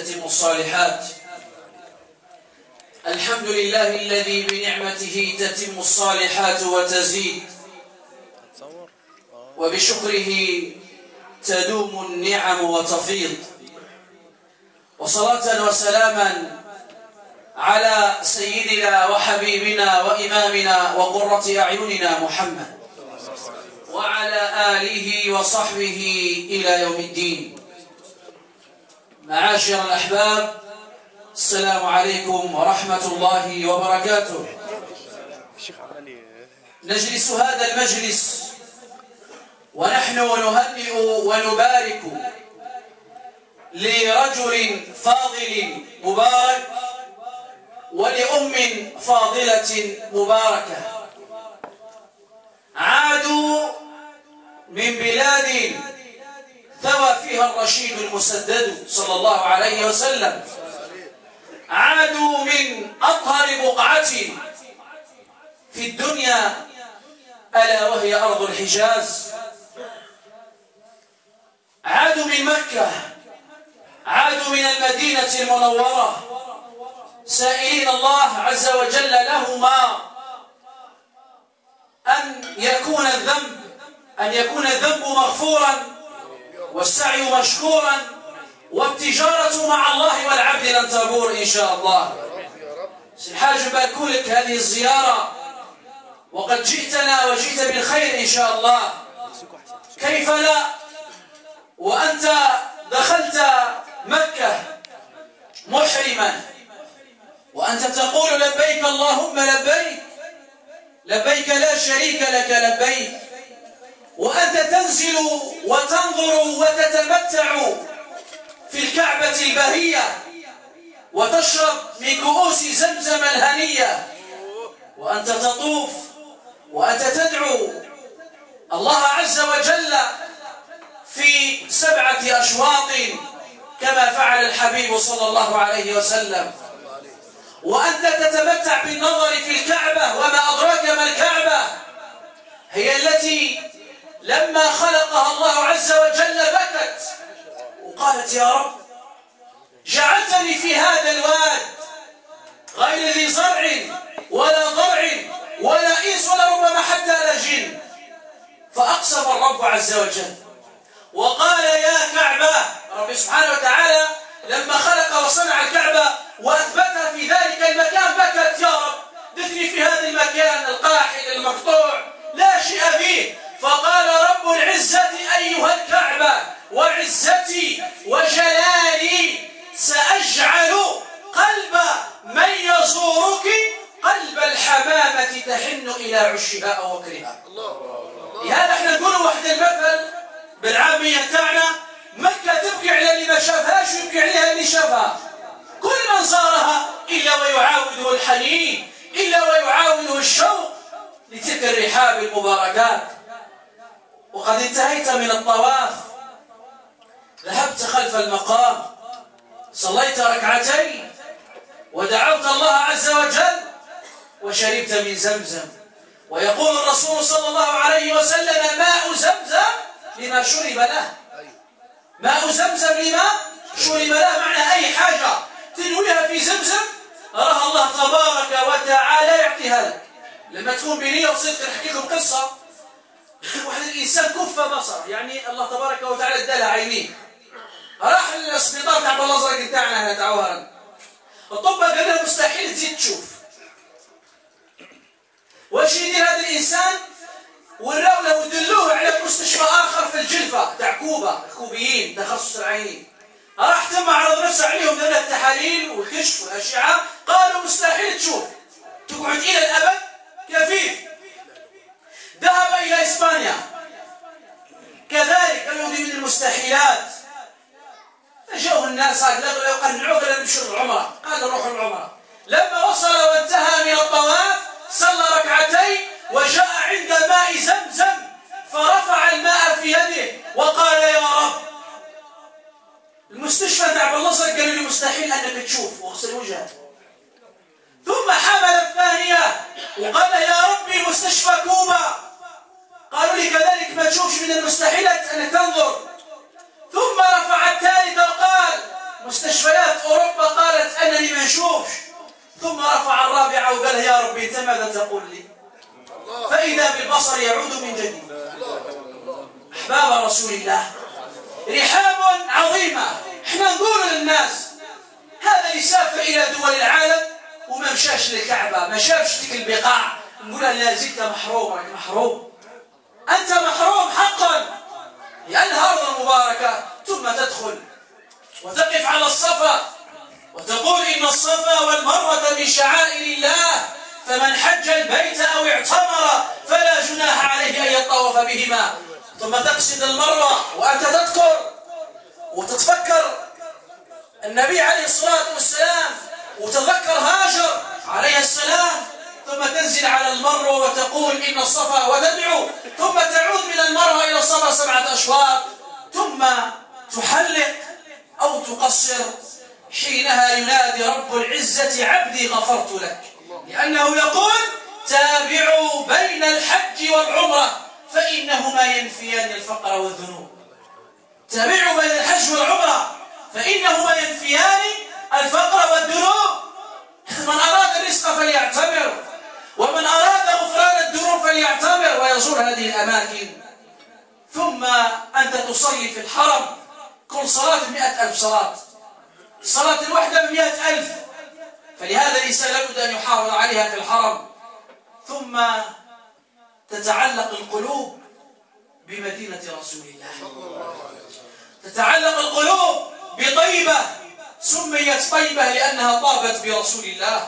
تتم الصالحات. الحمد لله الذي بنعمته تتم الصالحات وتزيد، وبشكره تدوم النعم وتفيض. وصلاة وسلاما على سيدنا وحبيبنا وإمامنا وقرة أعيننا محمد وعلى آله وصحبه إلى يوم الدين. معاشر الأحباب، السلام عليكم ورحمة الله وبركاته. نجلس هذا المجلس ونحن نهنئ ونبارك لرجل فاضل مبارك ولأم فاضلة مباركة، عادوا من بلاد ثوى فيها الرشيد المسدد صلى الله عليه وسلم، عادوا من أطهر بقعة في الدنيا ألا وهي أرض الحجاز، عادوا من مكة، عادوا من المدينة المنورة، سائلين الله عز وجل لهما أن يكون الذنب مغفورا والسعي مشكورا والتجارة مع الله والعبد لن تبور إن شاء الله. الحاج نبارك لك هذه الزيارة، وقد جئتنا وجئت بالخير إن شاء الله، كيف لا وأنت دخلت مكة محرما وأنت تقول لبيك اللهم لبيك، لبيك لا شريك لك لبيك، وأنت تنزل وتنظر وتتمتع في الكعبة البهية وتشرب من كؤوس زمزم الهنية، وأنت تطوف وأنت تدعو الله عز وجل في 7 أشواط كما فعل الحبيب صلى الله عليه وسلم، وأنت تتمتع بالنظر في الكعبة. وما أدراك ما الكعبة؟ هي التي لما خلقها الله عز وجل بكت وقالت يا رب جعلتني في هذا الواد غير ذي زرع ولا ضرع ولا إنس ولا ربما حتى لا جن، فأقسم الرب عز وجل وقال يا كعبة، رب سبحانه وتعالى لما خلق وصنع الكعبة وأثبتها في ذلك المكان بكت يا رب دفني في هذا المكان القاحل المقطوع لا شيء فيه، فقال رب العزة أيها الكعبة وعزتي وجلالي سأجعل قلب من يزورك قلب الحمامة تحن إلى عشها أو وكرها. لهذا احنا نقول واحد المثل بالعامية تاعنا، مكة تبكي على اللي ما شافهاش ويبكي عليها اللي شافها، كل من زارها إلا ويعاوده الحنين إلا ويعاوده الشوق لتلك الرحاب المباركات. وقد انتهيت من الطواف، ذهبت خلف المقام، صليت ركعتين ودعوت الله عز وجل وشربت من زمزم. ويقول الرسول صلى الله عليه وسلم ماء زمزم لما شرب له، ماء زمزم لما شرب له، معنى أي حاجة تنويها في زمزم راها الله تبارك وتعالى يعطيها لك. لما تكون بنية وصدق نحكي لكم قصة، واحد الإنسان كف بصره، يعني الله تبارك وتعالى ادالها عينيه، راح الاسبيطار تاع بالازرق نتاعنا هنا تاع وهران، الطبة قال له مستحيل تزيد تشوف. واش يدير هذا الإنسان؟ وراو له ودلوه على مستشفى آخر في الجلفة تاع كوبا، الكوبيين تخصص العينين، راح تم عرض نفسه عليهم دار التحاليل والكشف والأشعة، قالوا مستحيل تشوف، تقعد إلى الأبد كفيف. ذهب إلى إسبانيا كذلك، قالوا من المستحيلات، فجاءوا الناس قالوا لو قنعوه قالوا نمشوا العمرة، قالوا نروحوا العمرة. لما وصل وانتهى من الطواف صلى ركعتين وجاء عند ماء زمزم فرفع الماء في يده وقال يا رب. المستشفى تاع بالازرق قالوا لي مستحيل انك تشوف واغسل وجهك. ثم حمل الثانيه وقال يا ربي مستشفى كوبا، قالوا لي كذلك ما تشوفش من المستحيلات انك تنظر. ثم رفع الثالث وقال مستشفيات أوروبا قالت أنني ما نشوفش، ثم رفع الرابعة وقال يا ربي أنت ماذا تقول لي؟ فإذا بالبصر يعود من جديد. أحباب رسول الله، رحاب عظيمة. احنا نقول للناس هذا يسافر إلى دول العالم وما مشاش للكعبة، ما شافش تلك البقاع، نقول له لا زلت محروم، راك محروم، أنت محروم حقا لأنها أرض مباركة. ثم تدخل وتقف على الصفا وتقول إن الصفا والمروة من شعائر الله، فمن حج البيت أو اعتمر فلا جناح عليه أن يطوف بهما. ثم تقصد المروة وأنت تذكر وتتفكر النبي عليه الصلاة والسلام، وتذكر هاجر عليه السلام، ثم تنزل على المروة وتقول إن الصفا وتدعو، ثم تعود من المروة إلى الصفا 7 أشواط، ثم تحلق أو تقصر. حينها ينادي رب العزة عبدي غفرت لك، لأنه يقول تابعوا بين الحج والعمرة فإنهما ينفيان الفقر والذنوب. تابعوا بين الحج والعمرة فإنهما ينفيان الفقر والذنوب. من أراد الرزق فليعتمر، ومن أراد غفران الذنوب فليعتمر ويزور هذه الأماكن. ثم أنت تصلي في الحرم، كل صلاة 100,000 صلاة، الصلاة الواحدة ب100,000، فلهذا الإنسان لابد أن يحافظ عليها في الحرم. ثم تتعلق القلوب بمدينة رسول الله، تتعلق القلوب بطيبة، سميت طيبة لأنها طابت برسول الله.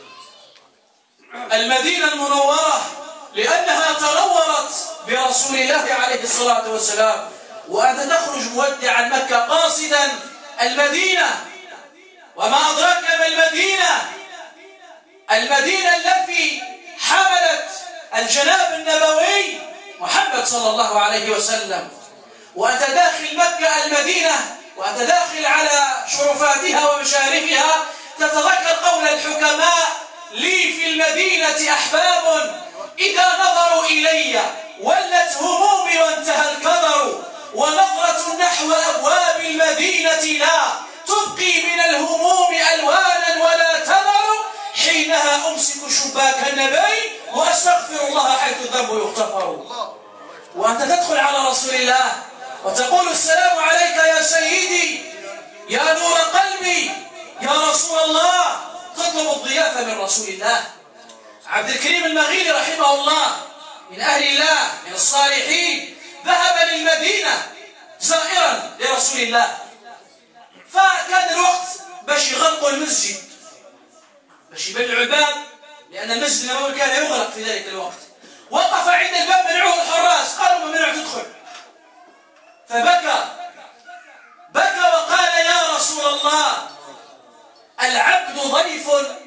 المدينة المنورة لأنها تنورت برسول الله عليه الصلاة والسلام. وأنت تخرج مودعا مكة قاصدا المدينة، وما أدراك ما المدينة، المدينة التي حملت الجناب النبوي محمد صلى الله عليه وسلم. وأنت داخل مكة المدينة وأنت داخل على شرفاتها ومشارفها تتذكر قول الحكماء لي في المدينة أحباب إذا نظروا إلي ولت همومي وانتهى الكدر، ونظرة نحو أبواب المدينة لا تبقي من الهموم ألوانا ولا تذر، حينها أمسك شباك النبي وأستغفر الله حيث الذنب يغتفر. وأنت تدخل على رسول الله وتقول السلام عليك يا سيدي يا نور قلبي يا رسول الله، تطلب الضيافة من رسول الله. عبد الكريم المغيلي رحمه الله من أهل الله من الصالحين ذهب للمدينة زائرا لرسول الله، فكان الوقت باش يغلقوا المسجد، باش يبلعوا الباب، لأن المسجد النبوي كان يغلق في ذلك الوقت. وقف عند الباب منعوه الحراس، قالوا ممنوع تدخل، فبكى وقال يا رسول الله العبد ضيف،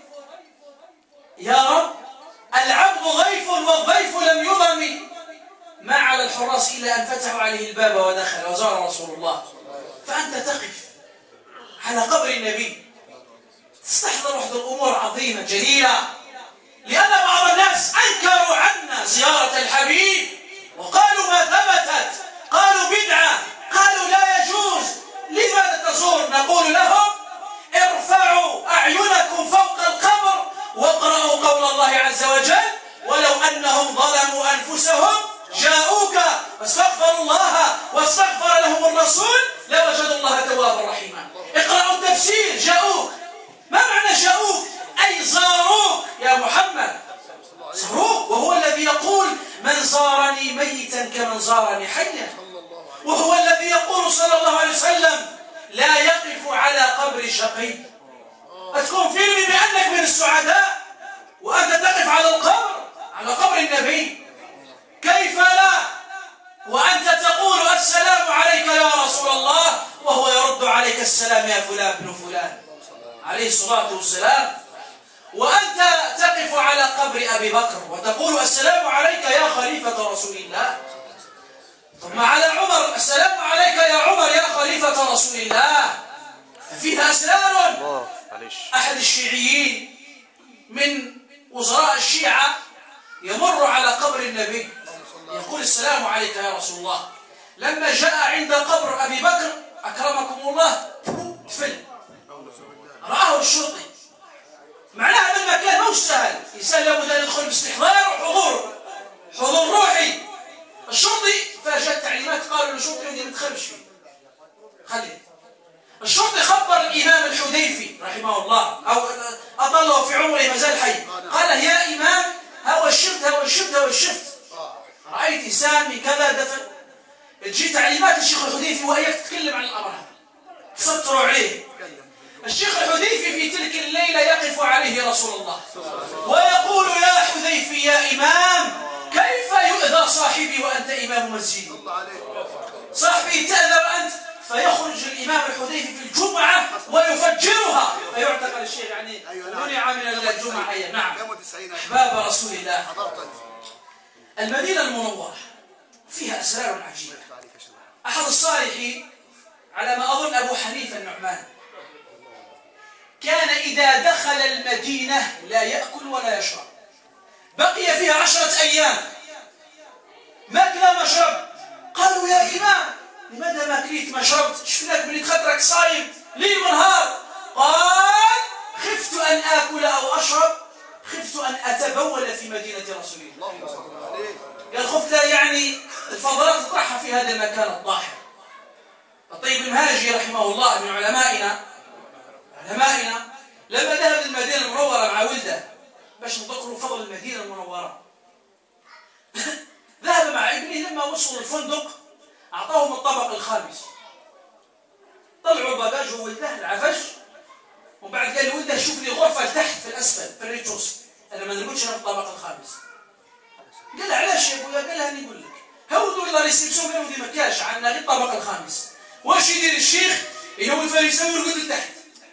يا رب العبد ضيف والضيف لم يضم، ما على الحراس إلا أن فتحوا عليه الباب ودخل وزار رسول الله. فأنت تقف على قبر النبي تستحضر وحدة الأمور عظيمة جليلة، لأن بعض الناس أنكروا عنا زيارة الحبيب وقالوا ما ثبتت، قالوا بدعة، قالوا لا يجوز، لماذا تزور؟ نقول لهم ارفعوا أعينكم فوق القبر واقرأوا قول الله عز وجل ولو أنهم ظلموا أنفسهم جاءوك واستغفروا الله واستغفر لهم الرسول لوجدوا الله توابا رحيما. اقرأوا التفسير، جاءوك، ما معنى جاءوك؟ أي زاروك يا محمد، زاروك. وهو الذي يقول من زارني ميتا كمن زارني حيا، وهو الذي يقول صلى الله عليه وسلم لا يقف على قبر شقي. أتكون فيلمي بأنك من السعداء وأنت تقف على القبر، على قبر النبي، كيف لا؟ وأنت تقول السلام عليك يا رسول الله وهو يرد عليك السلام يا فلان بن فلان عليه الصلاة والسلام. وأنت تقف على قبر أبي بكر وتقول السلام عليك يا خليفة رسول الله. ثم على عمر السلام عليك يا عمر يا خليفة رسول الله. فيها أسرار. أحد الشيعيين من وزراء الشيعة يمر على قبر النبي يقول السلام عليك يا رسول الله. لما جاء عند قبر أبي بكر أكرمكم الله تفل الشرطي. معناها أن المكان مش سهل، الإنسان لابد أن يدخل باستحضار وحضور، حضور روحي. الشرطي فاجأت تعليمات، قالوا للشرطي أنت ما تدخلش فيه، خليه. الشرطي خبر الإمام الحذيفي رحمه الله، أو أطله في عمره ما زال حي، قال يا إمام هو الشفت رأيت إنسان من كذا دفن. تجي تعليمات الشيخ الحذيفي وإياك تتكلم عن الأمر هذا، تسطروا عليه. الشيخ الحذيفي في تلك الليلة يقف عليه رسول الله ويقول يا حذيفي يا إمام كيف يؤذى صاحبي وأنت إمام مسجد؟ صاحبي تأذى وأنت. فيخرج الإمام الحذيفي في الجمعة ويفجرها فيعتقل الشيخ، يعني منع من الجمعة. نعم. أحباب رسول الله، المدينة المنورة فيها أسرار عجيبة. أحد الصالحين على ما أظن أبو حنيفة النعمان كان إذا دخل المدينة لا يأكل ولا يشرب، بقي فيها 10 أيام ما أكل ما شرب. قالوا يا إمام لماذا ما أكلت ما شربت؟ شفناك من خاطرك صايم ليل ونهار. قال خفت أن آكل أو أشرب، خفت أن أتبول في مدينة رسول الله. قال خفت يعني الفضلات تطرحها في هذا المكان الطاهر. الطيب المهاجي رحمه الله من علمائنا لما ذهب للمدينة المنورة مع ولده باش نذكروا فضل المدينة المنورة ذهب مع ابنه. لما وصلوا الفندق أعطاهم الطابق الخامس، طلعوا باجاج ولده العفش، ومن بعد قال لولده شوف لي غرفة تحت في الأسفل في الريتشوس، أنا ما نرقدش أنا في الطابق الخامس. قال له علاش يا ابويا؟ قال له هاني نقول لك هودوا الله يسيبسون قالوا دي مكاش عندنا غير الطابق الخامس. واش يدير الشيخ؟ يهود فريسه ويرقد لتحت.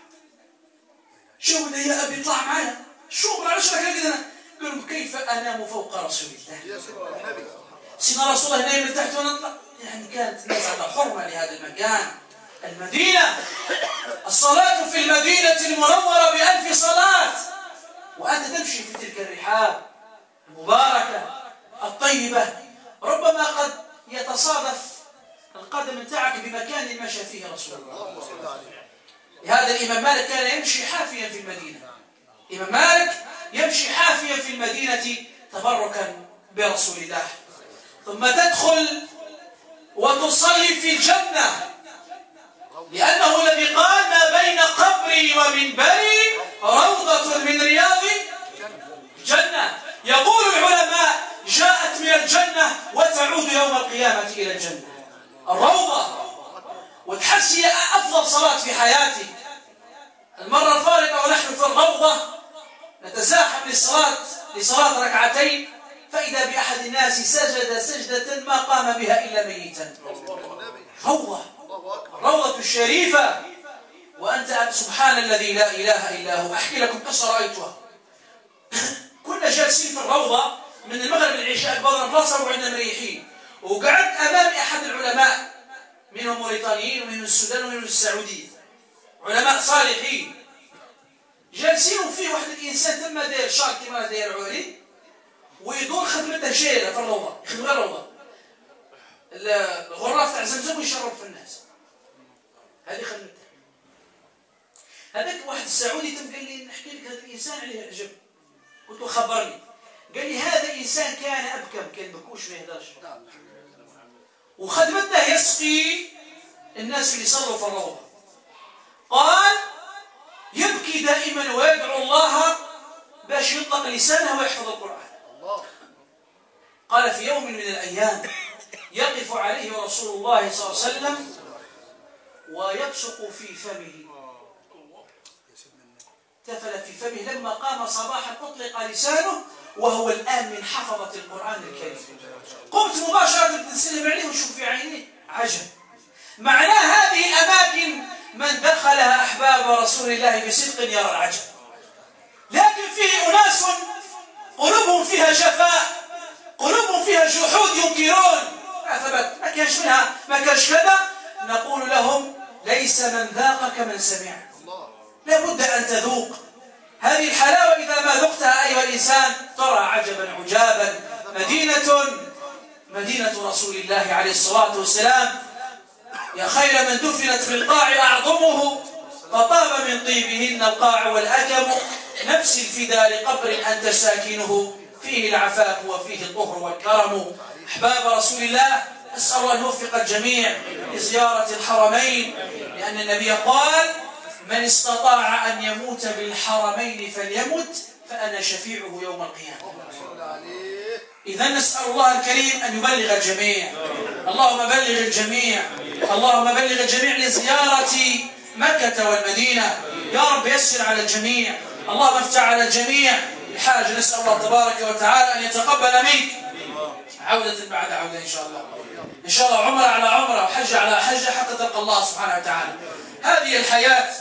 شو يا ابي طلع معايا، شو علاش راك هكذا؟ قال له كيف انام فوق رسول الله؟ سيدنا رسول الله نايم من تحت وانا اطلع. يعني كانت الناس على حرمه لهذا المكان. المدينه، الصلاه في المدينه المنوره ب1000 صلاه، وانت تمشي في تلك الرحاب المباركه الطيبه. ربما قد يتصادف القدم نتاعك بمكان مشى فيه رسول الله. لهذا الإمام مالك كان يمشي حافيا في المدينة. الإمام مالك يمشي حافيا في المدينة تبركا برسول الله. ثم تدخل وتصلي في الجنة، لأنه الذي قال ما بين قبري ومنبري روضة من رياض الجنة. يقول العلماء جاءت من الجنة وتعود يوم القيامة إلى الجنة الروضة. وتحس هي أفضل صلاة في حياتي. المرة الفارقة ونحن في الروضة نتزاحم لصلاة ركعتين، فإذا بأحد الناس سجد سجدة ما قام بها إلا ميتا. روضة الشريفة، وأنت سبحان الذي لا إله إلا هو. أحكي لكم قصة رأيتها. كنا جالسين في الروضة من المغرب للعشاء بضرب بلاصة وعندنا مريحين، وقعدت أمام أحد العلماء منهم موريتانيين ومنهم السودان ومنهم السعودية، علماء صالحين جالسين. وفيه واحد الإنسان ثم داير شاك كما داير عولي ويدور خدمته شيلة في الروضة، يخدم غير الروضة الغراف تاع زمزم ويشرب في الناس. هذه خدمته. هذاك واحد السعودي تم قال لي نحكي لك هذا الإنسان عليه العجب. قلت له خبرني. قال لي هذا إنسان كان أبكم، كان بكوش ما يهدرش، وخدمته يسقي الناس اللي صلوا في الروضة. قال يبكي دائما ويدعو الله باش يطلق لسانه ويحفظ القرآن. قال في يوم من الأيام يقف عليه رسول الله صلى الله عليه وسلم ويبصق في فمه، تفل في فمه. لما قام صباحا أطلق لسانه وهو الآن من حفظة القرآن الكريم. قمت مباشرة تسلم عليه وشوف في عينيه عجب. معناه هذه الأماكن من دخلها أحباب رسول الله بصدق يرى العجب. لكن فيه أناس قلوبهم فيها جفاء، قلوبهم فيها جحود، ينكرون ما ثبت، ما كانش منها، ما كانش كذا. نقول لهم ليس من ذاق كمن سمع. لابد أن تذوق هذه الحلاوة. إذا ما ذقتها أيها الإنسان ترى عجبا عجابا. مدينة رسول الله عليه الصلاة والسلام. يا خير من دفنت في القاع أعظمه فطاب من طيبهن القاع والأكم، نفس الفداء لقبر أنت ساكنه، فيه العفاف وفيه الطهر والكرم. أحباب رسول الله، أسأل الله أن يوفق الجميع لزيارة الحرمين، لأن النبي قال: من استطاع أن يموت بالحرمين فليمت، فأنا شفيعه يوم القيامة. إذا نسأل الله الكريم أن يبلغ الجميع. اللهم بلغ الجميع، اللهم بلغ الجميع لزيارة مكة والمدينة. يا رب يسر على الجميع، اللهم افتح على الجميع الحاج. نسأل الله تبارك وتعالى أن يتقبل منك عودة بعد عودة إن شاء الله، إن شاء الله عمرة على عمرة وحج على حجة حتى تلقى الله سبحانه وتعالى. هذه الحياة،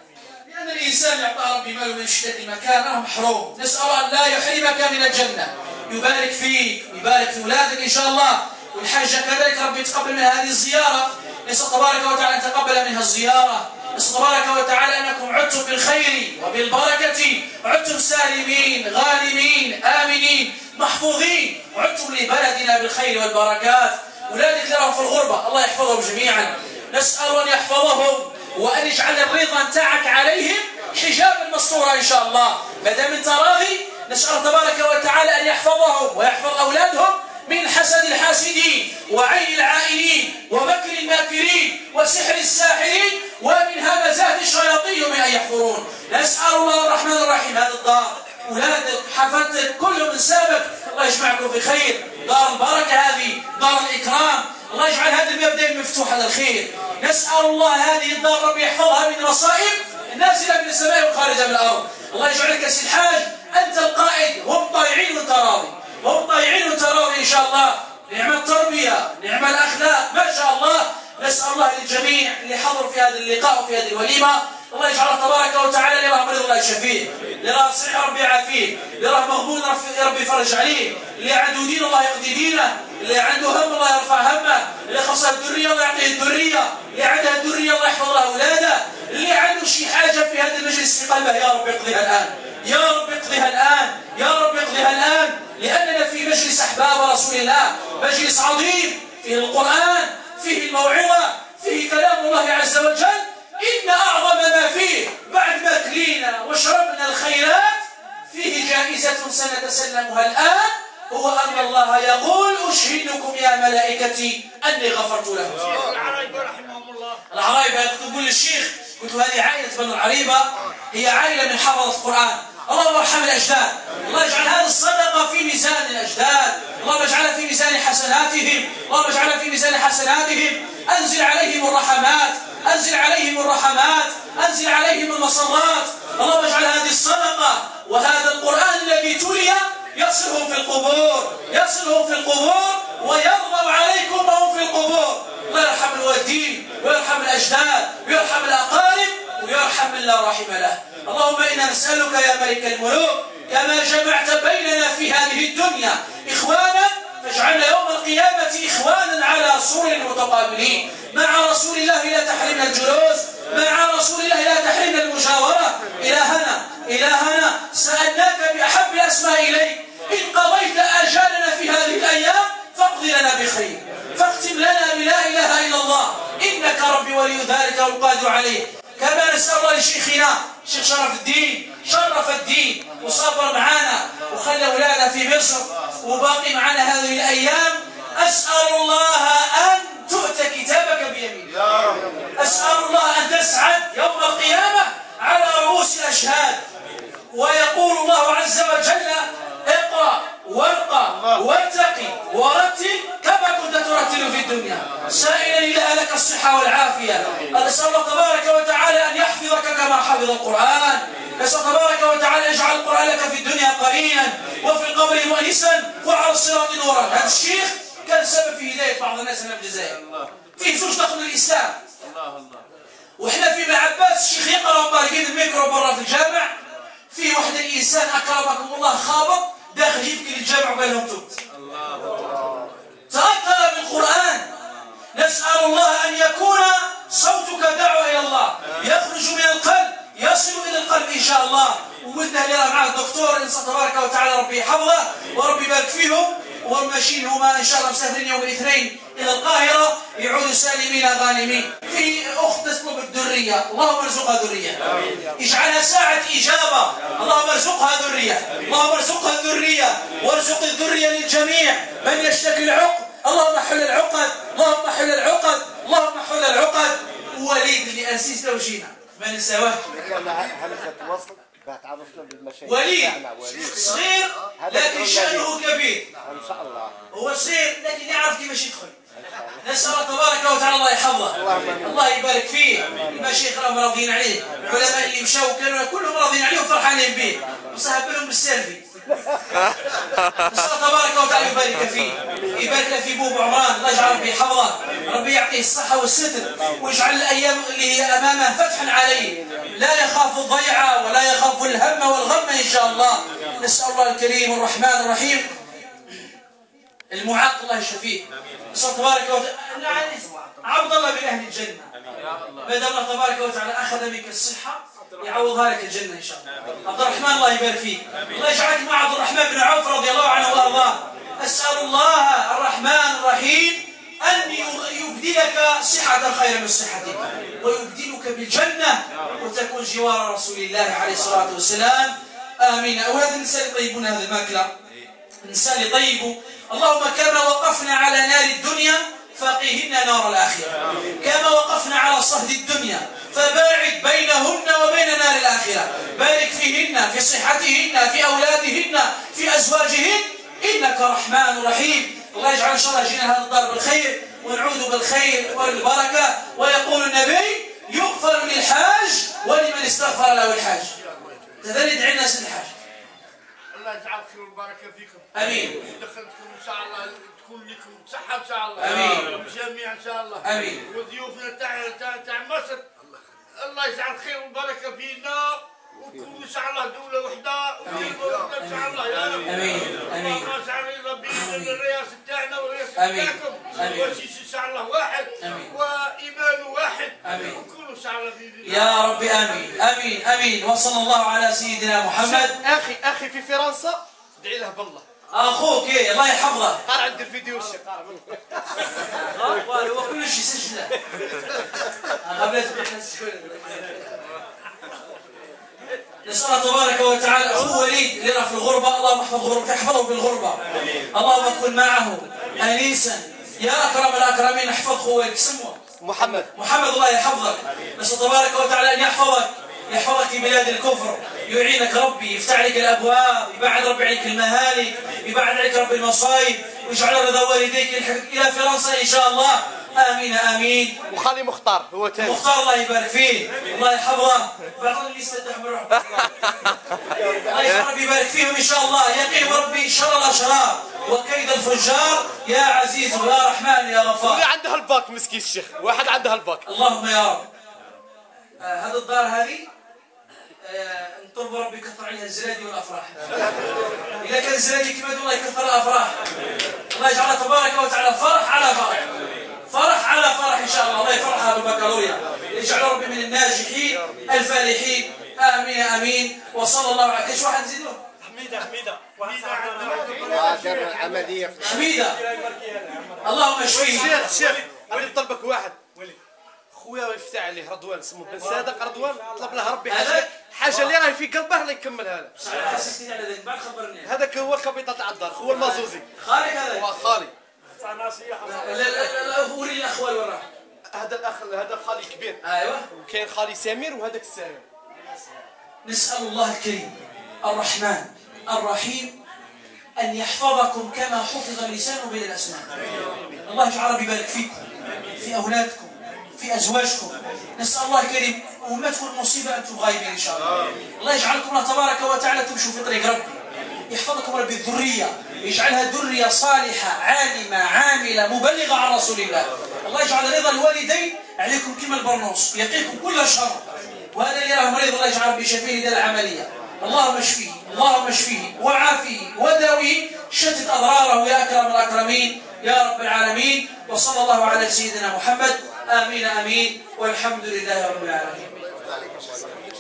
لأن الإنسان يعطى ربي ماله من شدة المكان أنا محروم. نسأل الله أن لا يحرمك من الجنة، يبارك فيك ويبارك في أولادك إن شاء الله. والحجة كذلك ربي يتقبل من هذه الزيارة. نسأل تبارك وتعالى أن يتقبل منها الزيارة. نسأل تبارك وتعالى أنكم عدتم بالخير وبالبركة، عدتم سالمين غانمين آمنين محفوظين، عدتم لبلدنا بالخير والبركات. أولادك لهم في الغربة الله يحفظهم جميعا، نسأل أن يحفظهم وأن يجعل الرضا نتاعك عليهم حجابا مستورا إن شاء الله. ما دام انت راضي، نسأل تبارك وتعالى أن يحفظهم ويحفظ أولادهم من حسد الحاسدين وعين العائلين ومكر الماكرين وسحر الساحرين ومن همزات الشياطين من أن يحضرون. نسأل الله الرحمن الرحيم هذا الدار، أولادك حفظتك كل من سابق، الله يجمعكم في خير. دار البركة هذه، دار الإكرام، الله يجعل هذا الباب دائما مفتوح للخير. نسأل الله هذه الدار ربي يحفظها من المصائب النازلة من السماء والخارجة من الأرض. الله يجعلك يا سي الحاج أنت القائد، هم طائعين وتراضي، هم طائعين وتراضي إن شاء الله. نعم التربية، نعم الأخلاق، ما شاء الله. نسأل الله للجميع اللي حضروا في هذا اللقاء وفي هذه الوليمة، الله يجعل تبارك وتعالى اللي راه مريض الله يشفيه، اللي راه صحيح ربي يعافيه، اللي راه مغبون ربي يفرج عليه، اللي عنده دين الله يقضي دينه، اللي عنده هم الله يرفع همه، اللي خصها الذريه الله يعطيه الذريه، اللي عندها الذريه الله يحفظ لها اولاده، اللي عنده شي حاجه في هذا المجلس في قلبه يا رب يقضيها الان، يا رب يقضيها الان، يا رب يقضيها الان، لاننا في مجلس احباب رسول الله، مجلس عظيم فيه القران، فيه الموعظه، فيه كلام الله عز وجل. إن أعظم ما فيه بعد ما كلينا وشربنا الخيرات فيه جائزة سنتسلمها الآن، هو أن الله يقول: أشهدكم يا ملائكتي أني غفرت لهم. العرايبة رحمهم الله. العرايبة تقول للشيخ، قلت هذه عائلة بنو العريبة، هي عائلة من حفظة القرآن. اللهم ارحم الأجداد، الله يجعل هذه الصدقة في ميزان الأجداد، اللهم اجعلها في ميزان حسناتهم، اللهم اجعلها في ميزان حسناتهم. أنزل عليهم الرحمات، أنزل عليهم الرحمات، أنزل عليهم المسرات. اللهم اجعل هذه الصدقة وهذا القرآن الذي تلي يصلهم في القبور، يصلهم في القبور ويرضوا عليكم وهم في القبور. الله يرحم الوالدين ويرحم الأجداد ويرحم الأقارب ويرحم من لا رحم له. اللهم إنا نسألك يا ملك الملوك كما جمعت بيننا في هذه الدنيا إخوانا، فاجعلنا يوم القيامة إخوانا على سرر متقابلين مع رسول الله، لا تحرمنا الجلوس مع رسول الله، لا تحرمنا المجاورة. إلهنا سألناك بأحب الأسماء إليك، إن قضيت آجالنا في هذه الأيام فاقض لنا بخير، فاختم لنا بلا إله إلا الله، إنك ربي ولي ذلك والقادر عليه. كما نسأل الله لشيخنا شيخ شرف الدين، شرف الدين وصبر معنا وخلى أولادنا في مصر وباقي معنا هذه الأيام. أسأل الله أن تؤتى كتابك بيمينك، أسأل الله أن تسعد يوم القيامة على رؤوس الأشهاد، ويقول الله عز وجل: اقرأ وارقى وارتقي ورتل كما كنت ترتل في الدنيا، سائلا الله لك الصحة والعافية. نسأل الله تبارك وتعالى أن يحفظك كما حفظ القرآن، نسأل تبارك وتعالى أن يجعل القرآن لك في الدنيا قرينا وفي القبر مؤنسا وعلى الصراط نورا. هذا الشيخ كان سبب في هداية بعض الناس من الجزائر، فيه زوج دخل الإسلام. وإحنا في معباس الشيخ يقرأ وطالقين الميكرو برا في الجامع، في واحد الإنسان أكرمكم الله خابط داخل يبكي للجامع وقال لهم تبت. تأثر بالقرآن. نسأل الله أن يكون صوتك دعوة إلى الله، يخرج من القلب يصل إلى القلب إن شاء الله. وولدنا اللي راه معاه الدكتور، نسأل تبارك وتعالى ربي يحفظه وربي يبارك فيهم، وماشيين هما إن شاء الله مسافرين يوم الاثنين إلى القاهرة يعودوا سالمين غانمين. في أخت تطلب الذرية، اللهم ارزقها ذرية، اجعلها ساعة إجابة، اللهم ارزقها ذرية، اللهم ارزقها الذرية، وارزق الذرية للجميع. من يشتكي العقد اللهم حل العقد، اللهم حل العقد، اللهم حل العقد. وليد اللي أنسيس لو جينا ما نساواه. وليد صغير لكن شأنه كبير. ان شاء الله هو صغير لكن يعرف كيفاش يدخل. نسأل الله تبارك وتعالى الله يحفظه، الله يبارك فيه. المشايخ راهم راضيين عليه، العلماء اللي مشاو كانوا كلهم راضيين عليه وفرحانين به، وصاحب لهم بالسيلفي. نسأل الله تبارك وتعالى يبارك فيه، يبارك له في بوب عمران، الله يجعل ربي يحفظه، ربي يعطيه الصحة والستر، ويجعل الأيام اللي هي أمامه فتحا عليه، لا يخاف الضيعة ولا يخاف الهم والغم إن شاء الله. نسأل الله الكريم الرحمن الرحيم المعاق الله يشفيه. نسأل الله تبارك وتعالى عبد الله من أهل الجنة، ما دام الله تبارك وتعالى أخذ بك الصحة يعوضها لك الجنة إن شاء الله. عبد الرحمن الله يبارك فيك، الله يجعلك مع عبد الرحمن بن عوف رضي الله عنه وأرضاه. أسأل الله الرحمن الرحيم أن يبدلك صحة خيرا من صحتك، ويبدلك بالجنة، وتكون جوار رسول الله عليه الصلاة والسلام. آمين. أولاد النساء يطيبون هذه الماكلة، النساء يطيبوا. اللهم كما وقفنا على نار الدنيا فقيهن نار الآخرة، كما وقفنا على صهد الدنيا فباعد بينهن وبين نار الآخرة، بارك فيهن، في صحتهن، في أولادهن، في أزواجهن، إنك رحمن رحيم. الله يجعل إن شاء الله جينا هذا الدار بالخير ونعود بالخير والبركة. ويقول النبي يغفر للحاج ولمن استغفر له الحاج. كذلك ندعي الناس للحاج. الله يجعل خير والبركة فيكم. امين. دخلتكم ان شاء الله تكون لكم صحة ان شاء الله. امين. جميعا ان شاء الله. امين. وضيوفنا تاع مصر الله يجعل خير والبركة فينا، وكونوا ان شاء الله دولة وحدة وكلمة ان شاء الله يا رب. امين. امين. الله يجعل ربي الرئاسة تاعنا والرئاسة تاعكم وسيس ان شاء الله واحد وإيمان واحد. امين. وكونوا ان شاء الله باذن الله يا رب امين. امين. امين. وصلى الله على سيدنا محمد. اخي في فرنسا ادعي له بالله. اخوك ايه الله يحفظه. قال عند الفيديو الشيخ هو كل شيء سجله. قبل نسأل الله تبارك وتعالى أخو وليد اللي راه في الغربة، اللهم احفظ غربته، احفظه في الغربة، اللهم كن معه أنيسا يا أكرم الأكرمين. احفظ خويك اسمه محمد الله يحفظك. نسأل تبارك وتعالى أن يحفظك في بلاد الكفر، يعينك ربي، يفتح لك الأبواب، يبعد ربي عليك المهالك، يبعد عليك ربي المصايب، ويجعل رضا والديك يلحقك إلى فرنسا إن شاء الله. آمين آمين. وخالي مختار هو تاني. مختار الله يبارك فيه، الله يحفظه. بعض اللي يستفتح من روحه. الله يا رب يبارك فيهم إن شاء الله، يقيم ربي شر الأشرار وكيد الفجار يا عزيز يا رحمن يا غفار. اللي عندها الباك مسكين الشيخ، واحد عندها الباك. اللهم يا رب. هذه الدار هذه نطلب ربي يكثر عليها الزلادي والافراح. اذا كان الزلادي كما الله يكثر الافراح. الله يجعلها تبارك وتعالى فرح على فرح، فرح على فرح ان شاء الله. الله يفرحها بالبكالوريا، يجعل ربي من الناجحين الفالحين. امين امين. وصلى الله على كاش واحد نزيدوه. حميدة العملية حميدة اللهم اشفيه. شيخ غادي نطلبك واحد خويا يفتح عليه رضوان، اسمه بن صادق رضوان، طلب له ربي حاجه اللي راهي في قلبه الله يكملها له. حسستني على ذاك بعد خبرني. هذاك هو الكابيتال تاع الدار، هو المازوزي. خالك هذا؟ هو خالي. لا وري الاخوال وراه. هذا الاخ، هذا خالي كبير. ايوه. وكاين خالي سمير وهذاك السامر. نسأل الله الكريم الرحمن الرحيم أن يحفظكم كما حفظ اللسان بين الأسنان. الله يجعل ربي يبارك فيكم، في أولادكم، في أزواجكم. نسأل الله الكريم وما تكون مصيبة أنتم غايبين إن شاء الله. الله يجعلكم الله تبارك وتعالى تمشوا في طريق ربي، يحفظكم ربي الذرية، يجعلها ذرية صالحة عالمة عاملة مبلغة عن رسول الله. الله يجعل رضا الوالدين عليكم كما البرنوس، يقيكم كل شر. وهذا اللي راه مريض الله يجعل بشفيه لدى العملية. اللهم اشفيه، اللهم اشفيه وعافيه وداويه، شتت أضراره يا أكرم الأكرمين يا رب العالمين. وصلى الله على سيدنا محمد. آمين آمين والحمد لله رب العالمين.